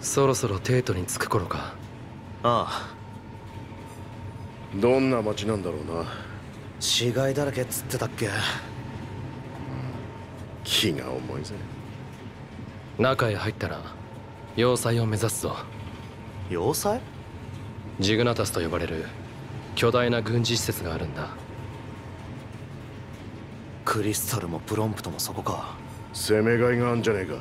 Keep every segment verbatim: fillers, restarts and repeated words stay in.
そろそろテートに着く頃か。 ああ。 どんな街なんだろうな。 死骸だらけっつってたっけ。 気が重いぜ。 中へ入ったら要塞を目指すぞ。 要塞？ ジグナタスと呼ばれる巨大な軍事施設があるんだ。 クリスタルもプロンプトもそこか。 攻めがいがあんじゃねえか。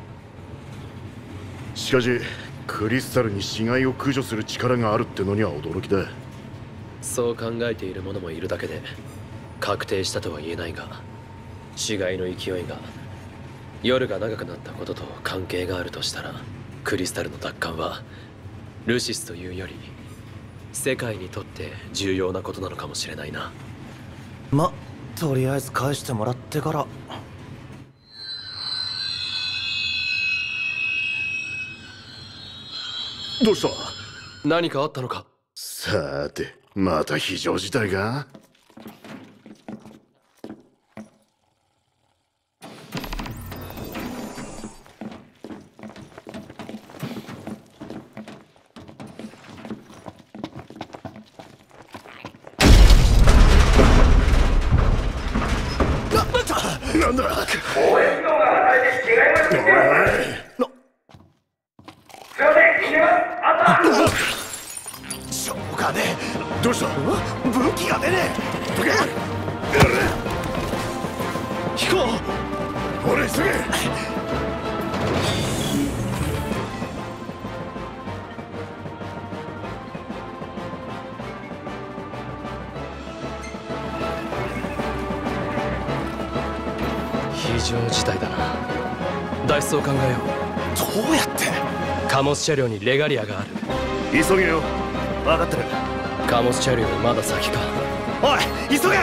しかしクリスタルに死骸を駆除する力があるってのには驚きだ。 そう考えている者もいるだけで確定したとは言えないが、死骸の勢いが夜が長くなったことと関係があるとしたら、クリスタルの奪還はルシスというより世界にとって重要なことなのかもしれないな。 ま、とりあえず返してもらってから。 どうした？ 何かあったのか？ さーて、また非常事態か？なんだ？ 防衛機能が働いて違います。すいません、決めます。あった。 しょうがねえ。 どうした？ 武器が出ねえ。 どけ！ 飛行。 ほれ、急げ！ 非常事態だな。脱出を考えよう。 どうやって？ 貨物車両にレガリアがある。 急げよ。 分かってる。 貨物車両まだ先か。 おい、急げ！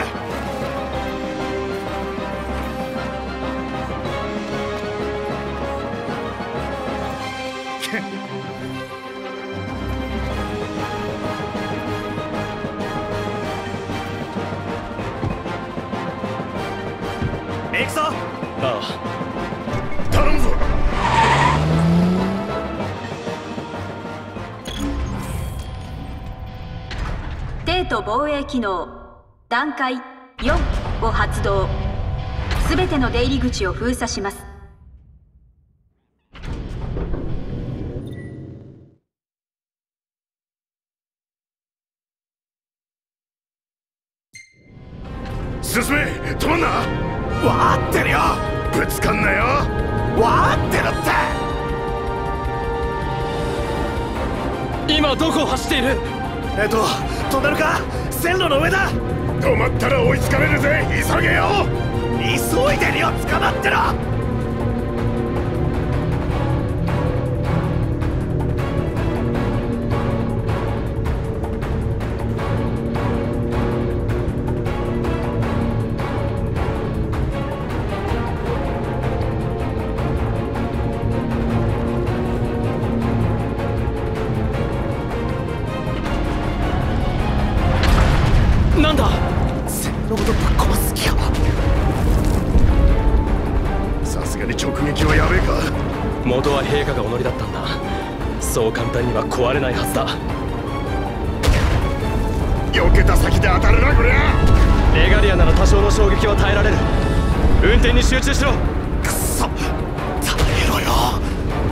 行くぞ。 ああ、 頼むぞ。 帝都防衛機能段階よんを発動。すべての出入り口を封鎖します。 進め！止まんな！ わかってるよ。 ぶつかんなよ！ わかってるって。 今どこを走っている？ えっと、トンネルか？線路の上だ。 止まったら追いつかれるぜ。急げよ。 急いでるよ。捕まってろ。 なんだ？ 線路ごとぶっ壊す気か。 さすがに直撃はやべえか。 元は陛下がお乗りだったんだ。そう簡単には壊れないはずだ。 避けた先で当たるなこりゃ。 レガリアなら多少の衝撃は耐えられる。運転に集中しろ。 くそ、耐えろよ。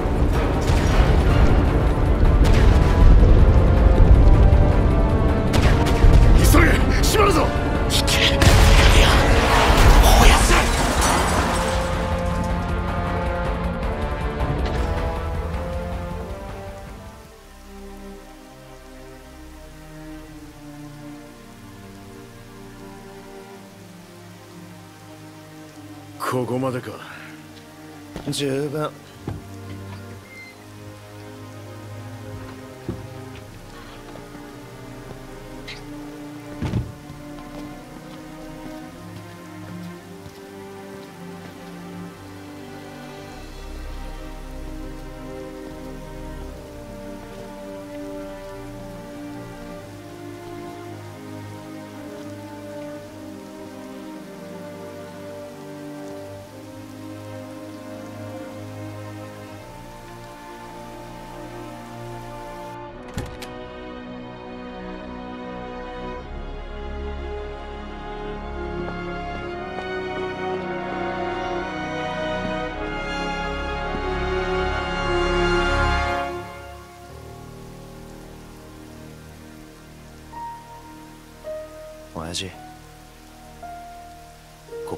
急げ！閉まるぞ！ 引け！レガリア燃やせ！ ここまでか。 十分。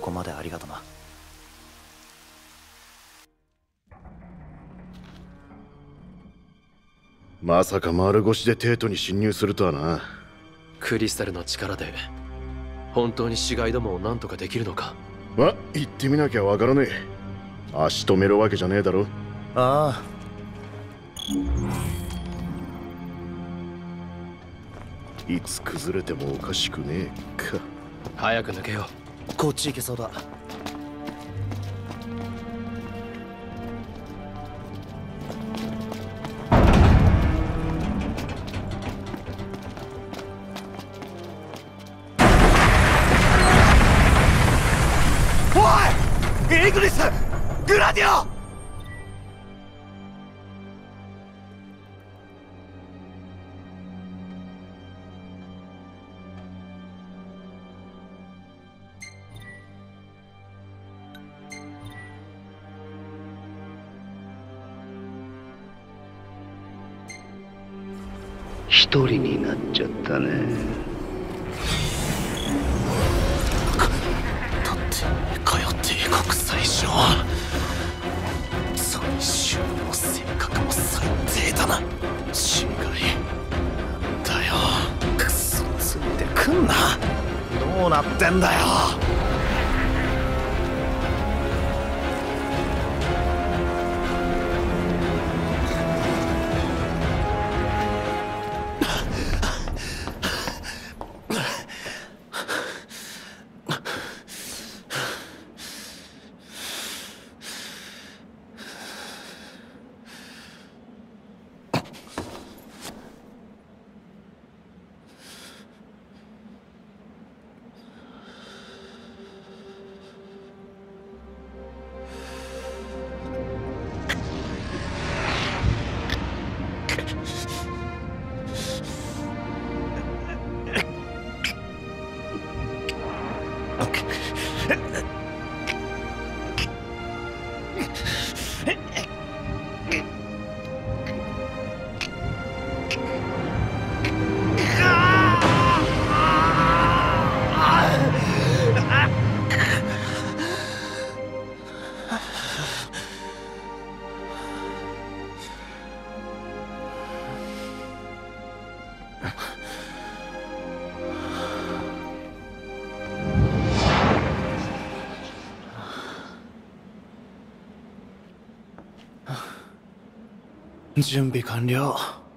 こまでありがとな。 まさか丸腰でテートに侵入するとはな。 クリスタルの力で本当に死骸どもを何とかできるのか。 ま、行ってみなきゃわからねえ。足止めるわけじゃねえだろ。 ああ、 いつ崩れてもおかしくねえか。 早く抜けよう。 こっち行けそうだ。 おい！イグリス！グラディオ！ 一人になっちゃったね。 だってかよ帝国最初最終の性格も最低だな。違いなんだよ。クソついてくんな。どうなってんだよ。準備完了。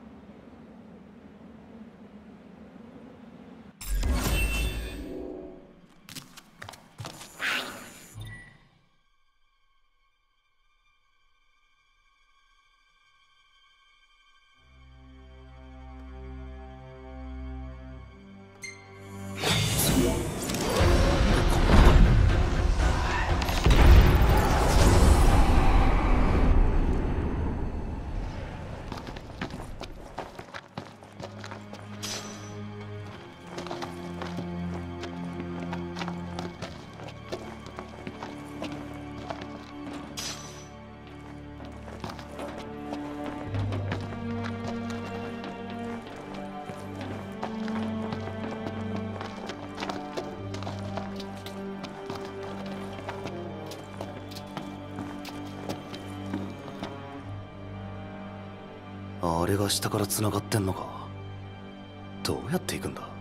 あれが下から繋がってんのか。どうやって行くんだ。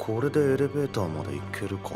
これでエレベーターまで行けるか。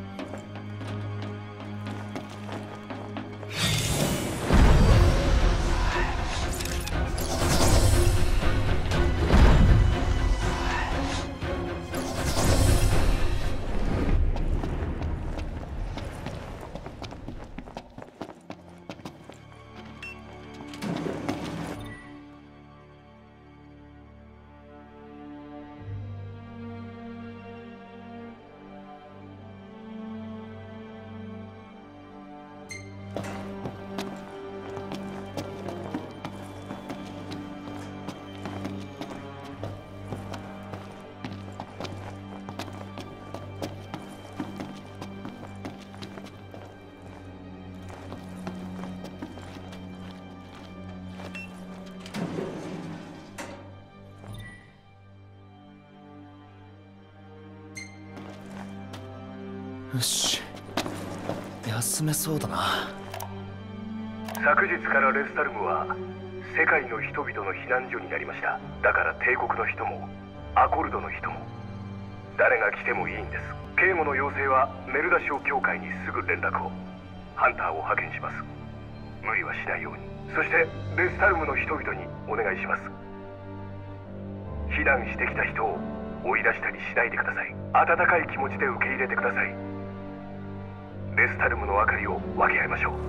よし、休めそうだな。 昨日からレスタルムは世界の人々の避難所になりました。だから帝国の人もアコルドの人も誰が来てもいいんです。警護の要請はメルダ省教会にすぐ連絡を。ハンターを派遣します。無理はしないように。そしてレスタルムの人々にお願いします。避難してきた人を追い出したりしないでください。温かい気持ちで受け入れてください。レスタルムの明かりを分け合いましょう。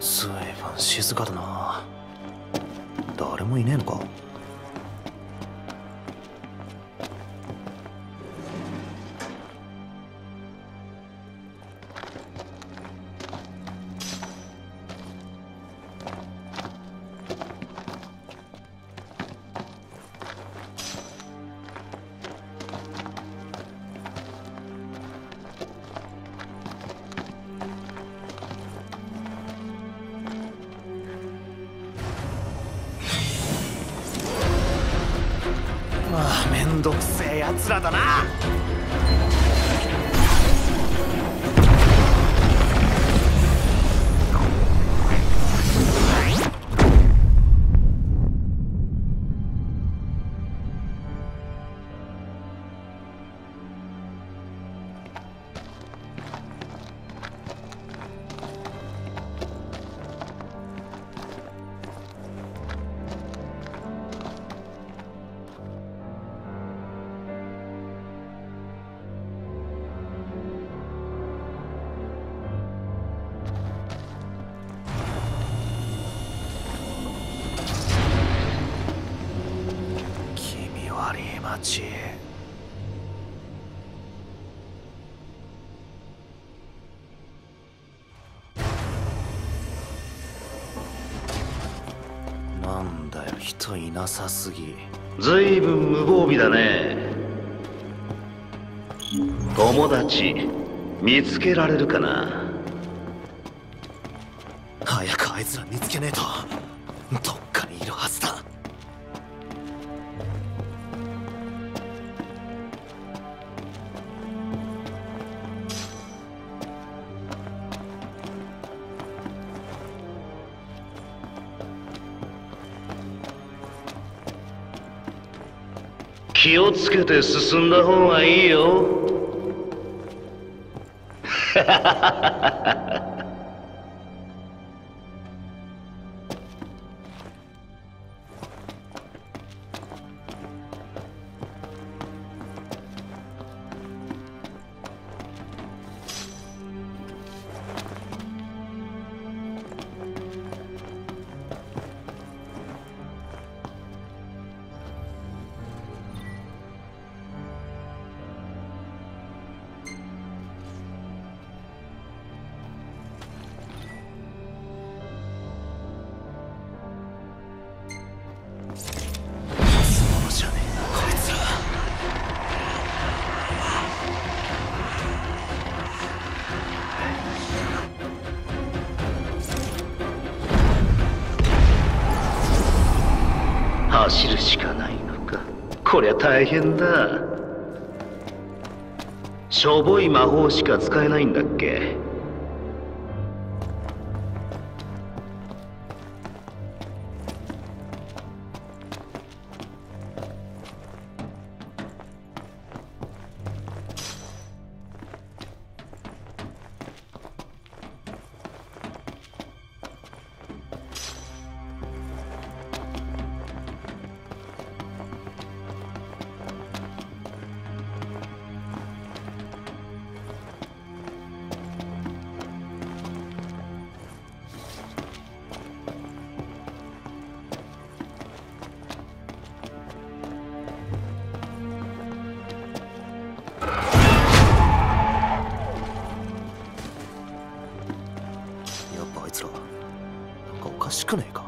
随分静かだな。誰もいねえのか。まあめんどくせえやつらだな。町。なんだよ、人いなさすぎ。 ずいぶん無防備だね。友達見つけられるかな。 早くあいつら見つけねえと。どっかにいるはずだ。 気をつけて進んだ方がいいよ。走るしかないのか。こりゃ大変だ。しょぼい魔法しか使えないんだっけ。 おかしくねえか。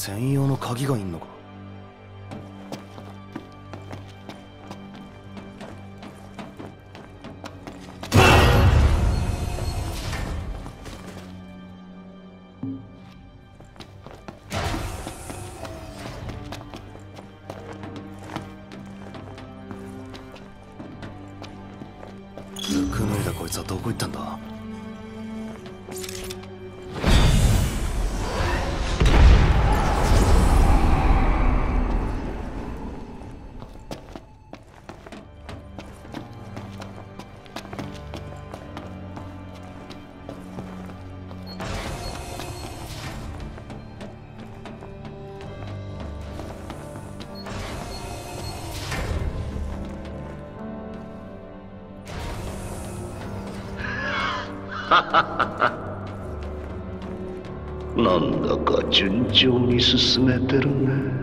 専用の鍵がいんのか。服脱いだこいつはどこ行ったんだ。 なんだか順調に進めてるね。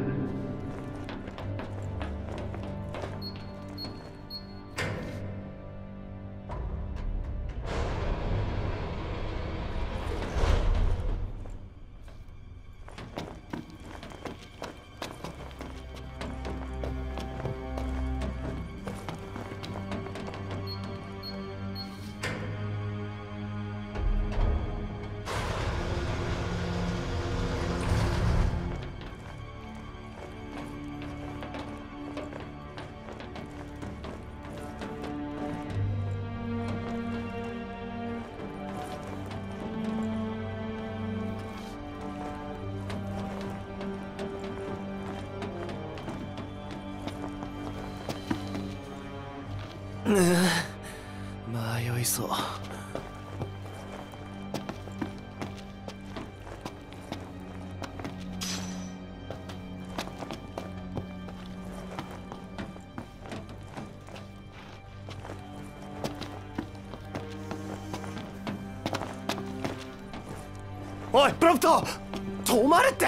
うぅ、迷いそう。おい、プロンプト、止まれって。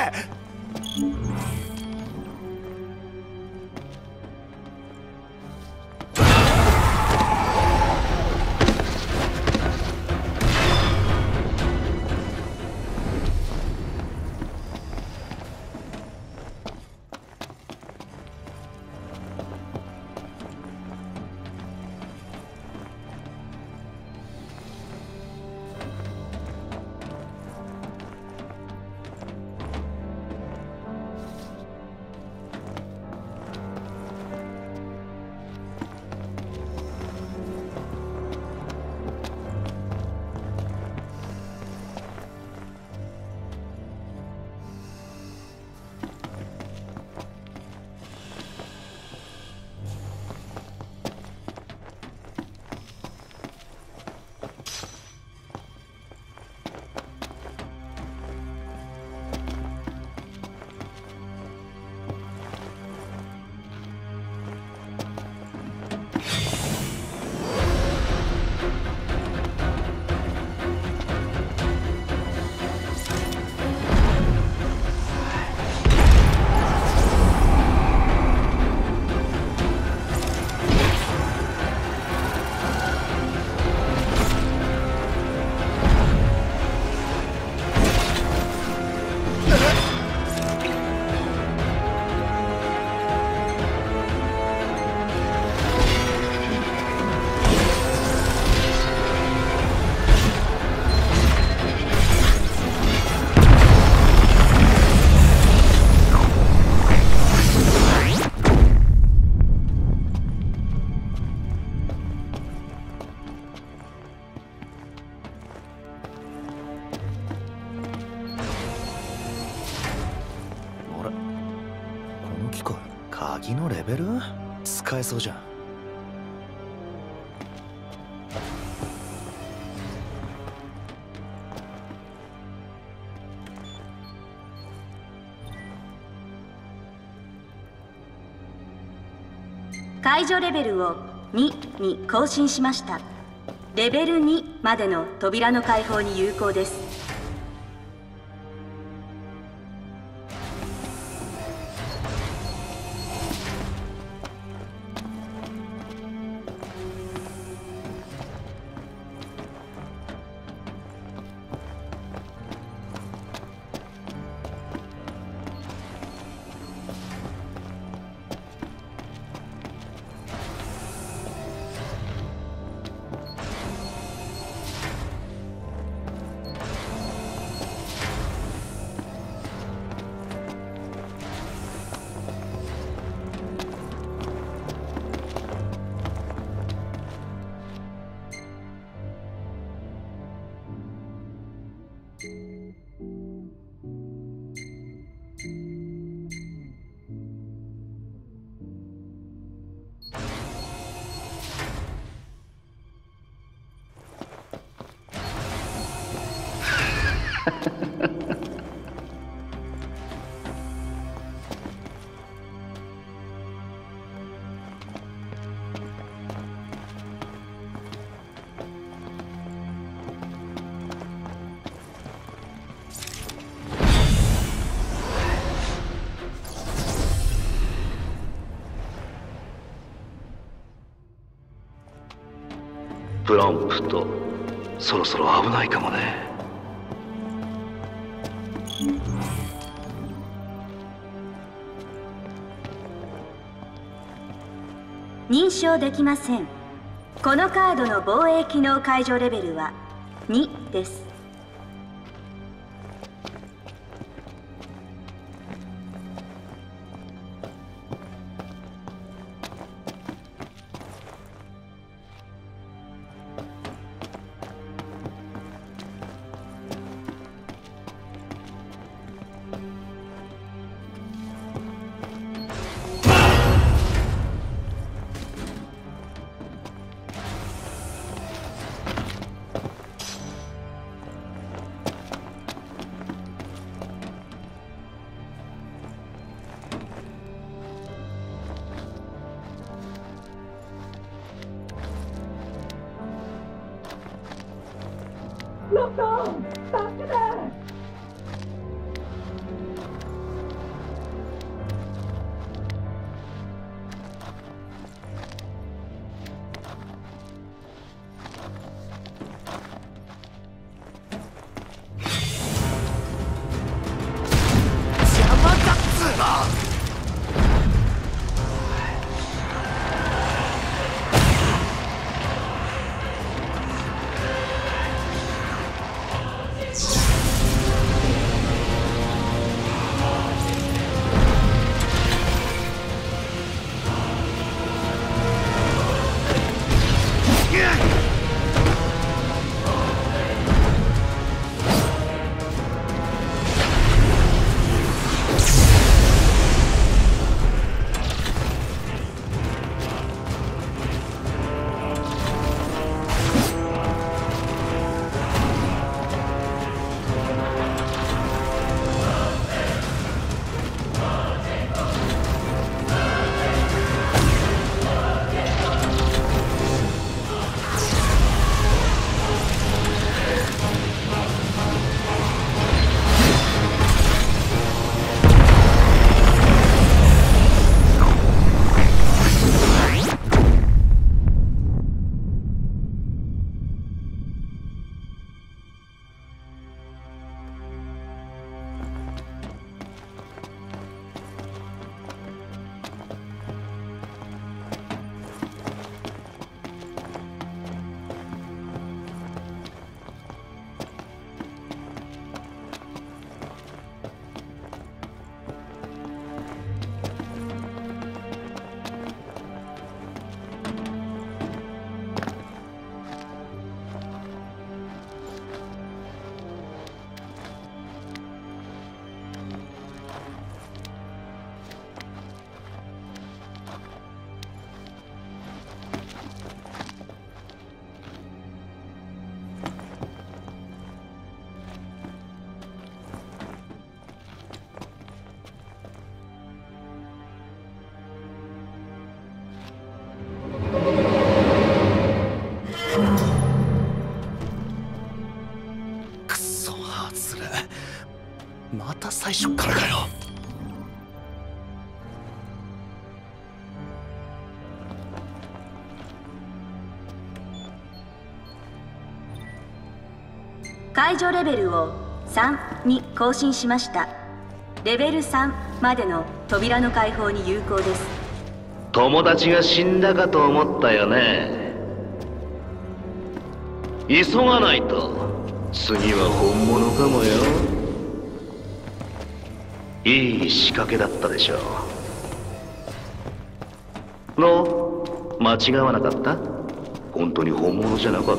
鍵のレベル？使えそうじゃん。 解除レベルをにに更新しました。レベルにまでの扉の開放に有効です。 プロンプト、そろそろ危ないかもね。 認証できません。このカードの防衛機能解除レベルはにです。 また最初からかよ。 解除レベルをさんに更新しました。レベルさんまでの扉の開放に有効です。 友達が死んだかと思ったよね。急がないと次は本物かもよ。いい仕掛けだったでしょう。の間違わなかった？本当に本物じゃなかった？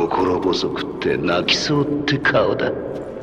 心細くって泣きそうって顔だ。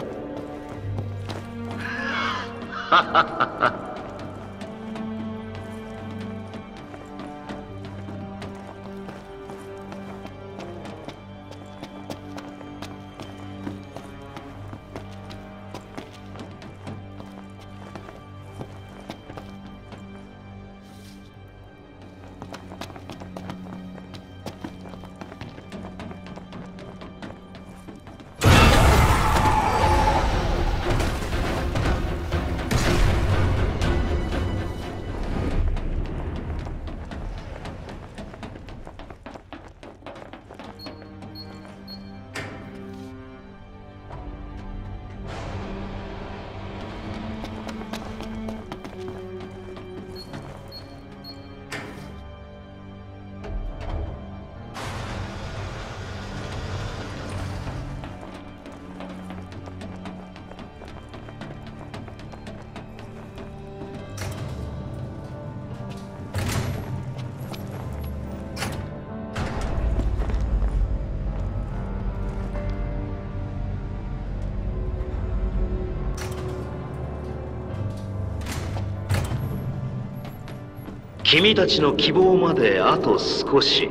君たちの希望まであと少し。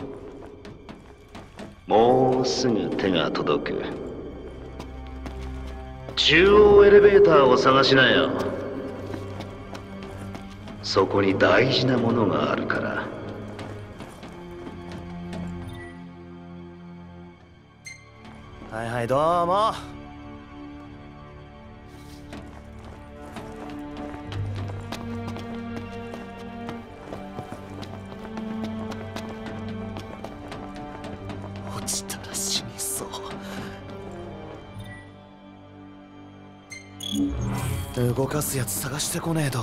もうすぐ手が届く。中央エレベーターを探しなよ。そこに大事なものがあるから。 はいはい、どうも。落ちたら死にそう。動かすやつ探してこねえと。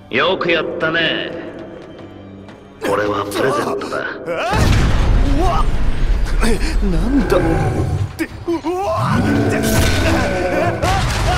よくやったね。これはプレゼントだ。 うわなんだってうわって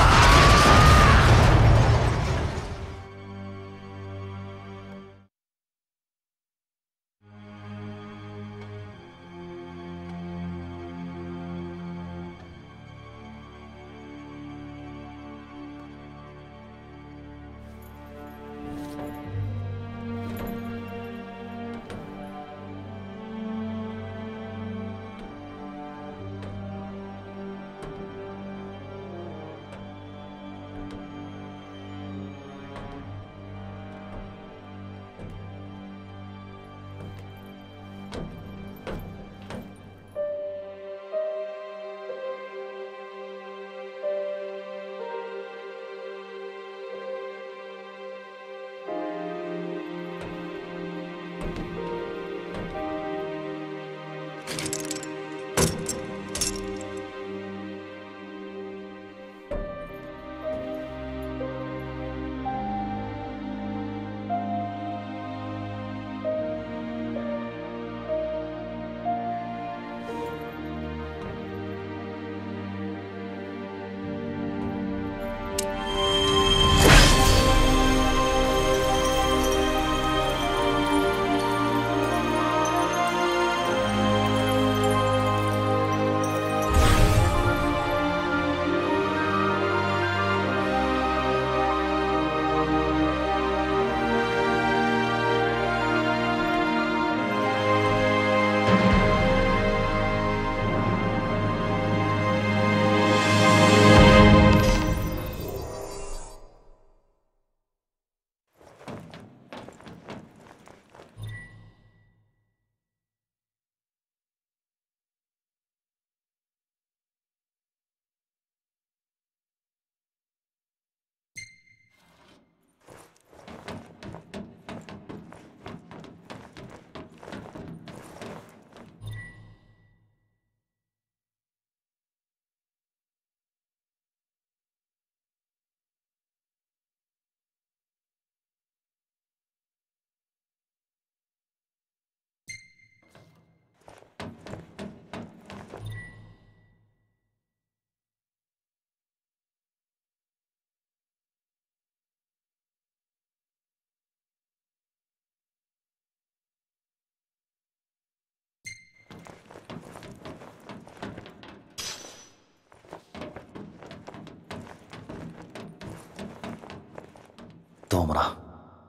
どうもな。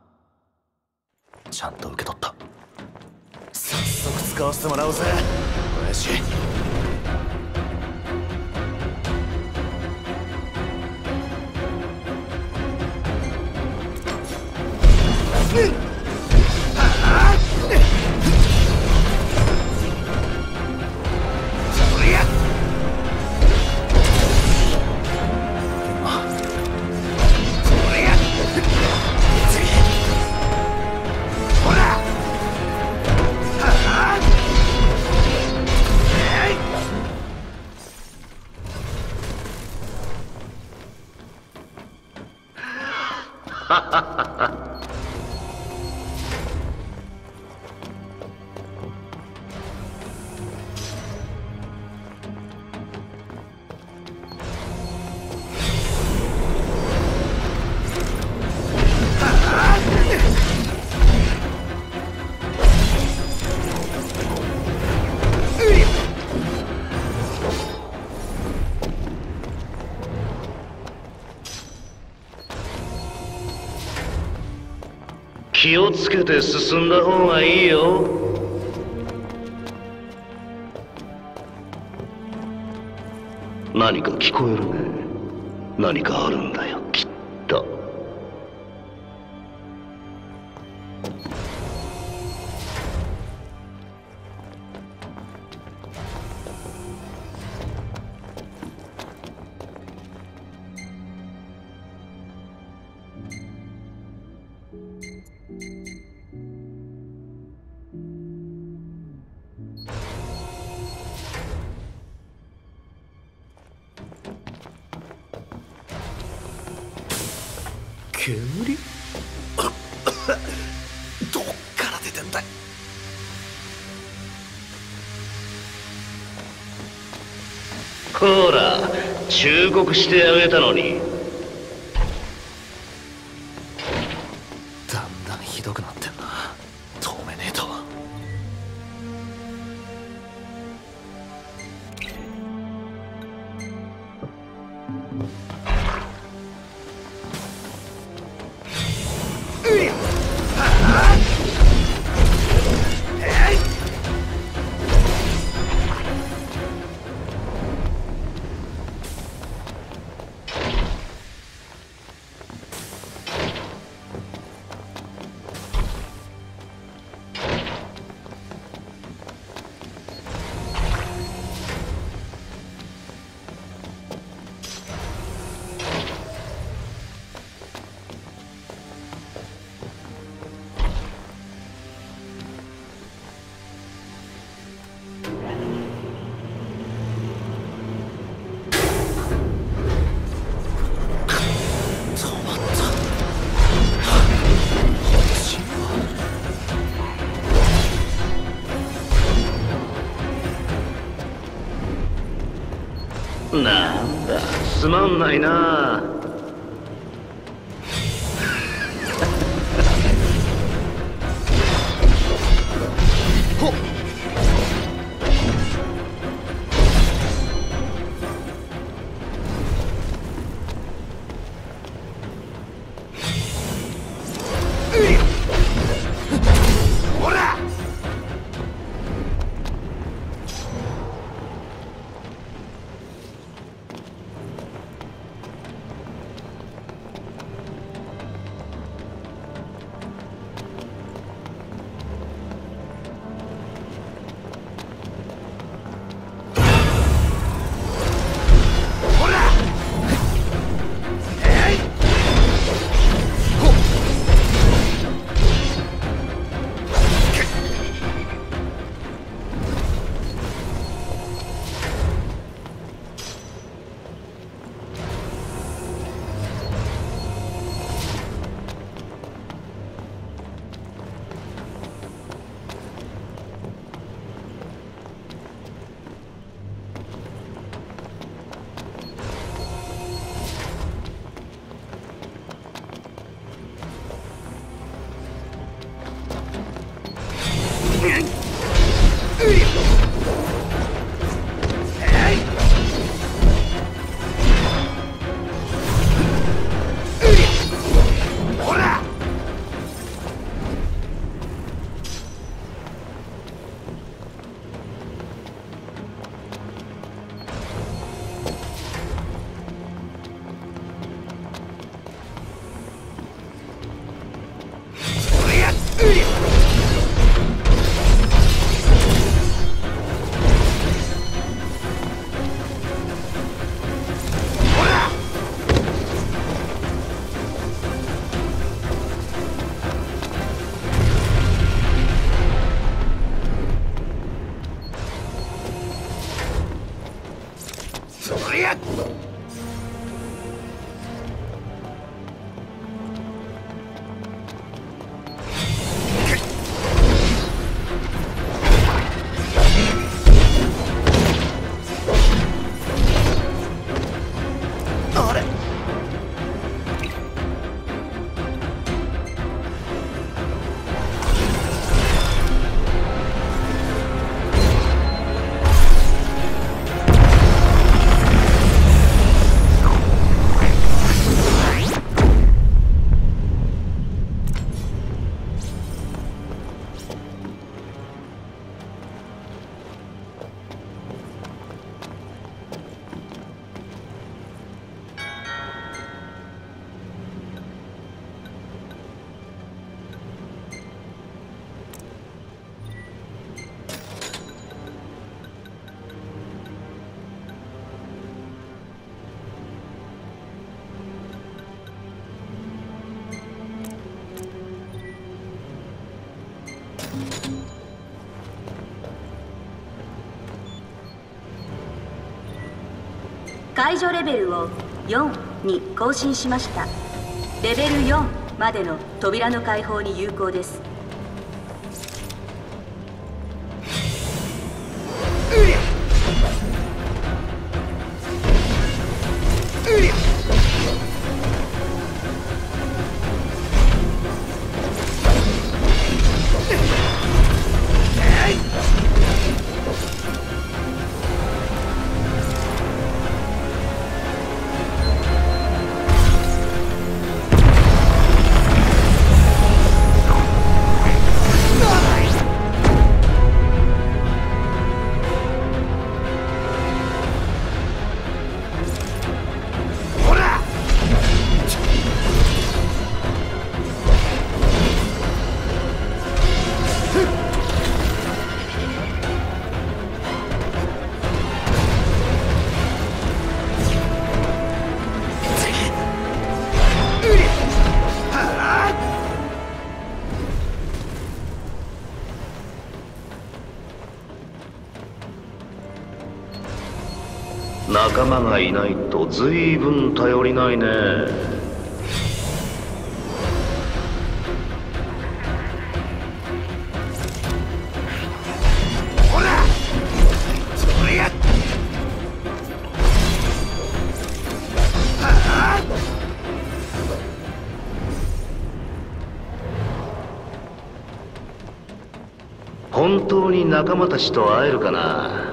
ちゃんと受け取った。早速使わせてもらおうぜ親父。 気をつけて進んだ方がいいよ。何か聞こえるね。何かあるんだよきっと。 煙？ どっから出てんだ。 ほら忠告してあげたのに。 だんだんひどくなってんな。止めねえと。 なんだつまんないな。 ほっ。ほら。 解除レベルをよんに更新しました。レベルよんまでの扉の開放に有効です。 仲間がいないと随分頼りないね。 ほらそりゃ本当に仲間たちと会えるかな。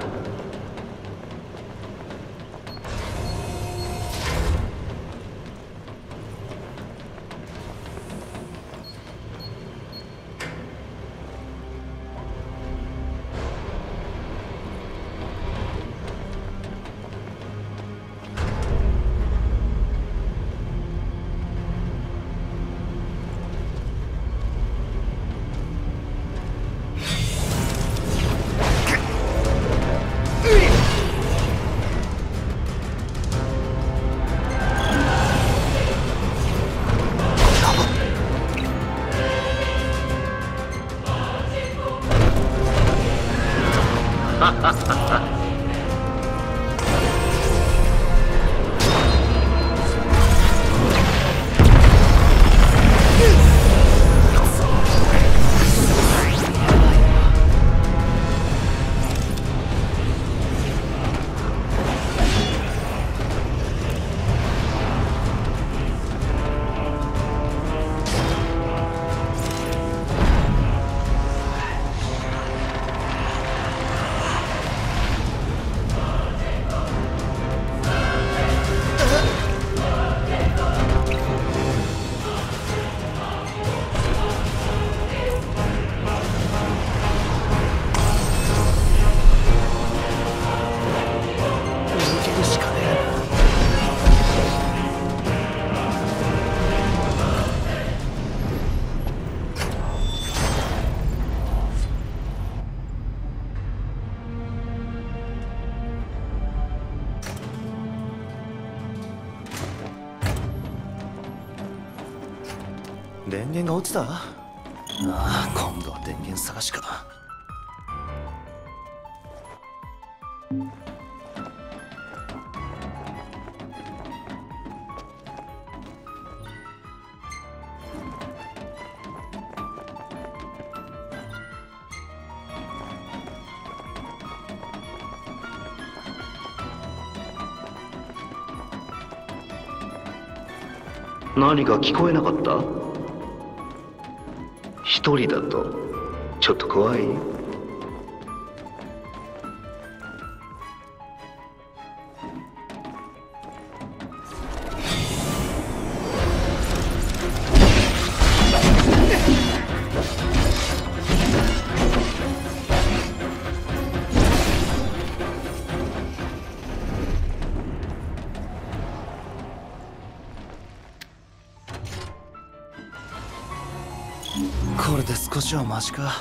電源が落ちた？ああ、今度は電源探しか。 何か聞こえなかった？一人だとちょっと怖い。 これで少しはマシか。